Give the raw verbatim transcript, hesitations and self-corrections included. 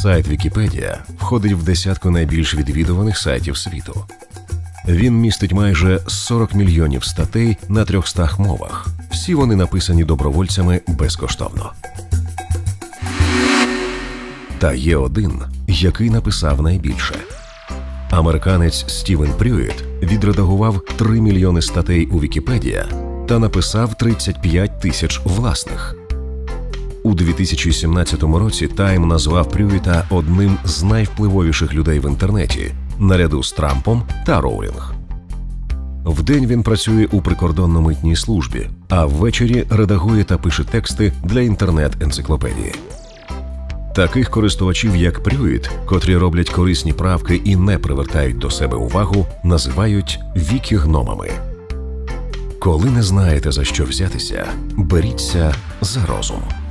Сайт Вікіпедія входить в десятку найбільш відвідуваних сайтів світу. Він містить майже сорок мільйонів статей на трьохстах мовах. Всі вони написані добровольцями безкоштовно. Та є один, який написав найбільше. Американець Стівен Прюїт відредагував три мільйони статей у Вікіпедія та написав тридцять п'ять тисяч власних. У дві тисячі сімнадцятому році Time назвав Прюїта одним з найвпливовіших людей в інтернеті, наряду з Трампом та Роулінг. Вдень він працює у прикордонно-митній службі, а ввечері редагує та пише тексти для інтернет-енциклопедії. Таких користувачів, як Прюїт, котрі роблять корисні правки і не привертають до себе увагу, називають вікігномами. Коли не знаєте, за що взятися, беріться за розум.